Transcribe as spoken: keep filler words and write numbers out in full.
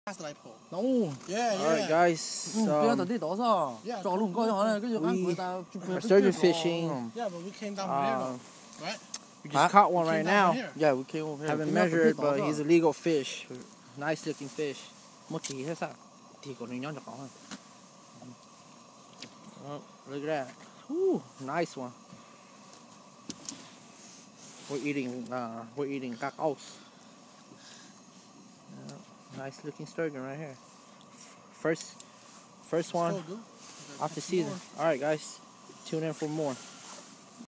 No. Yeah, yeah. Alright, guys. Um, Yeah, we're sturgeon fishing. yeah, but we came down Uh, here, right? We just caught one right now. Yeah, we came over here. Haven't measured, but he's a legal fish. Nice looking fish. Một chỉ hết sao? Thì còn nhỏ nhỏ hơn. Oh, look at that. Woo, nice one. We're eating. Uh, we're eating cacos. Uh, nice looking sturgeon right here. First, first one off the season. All right, guys, tune in for more.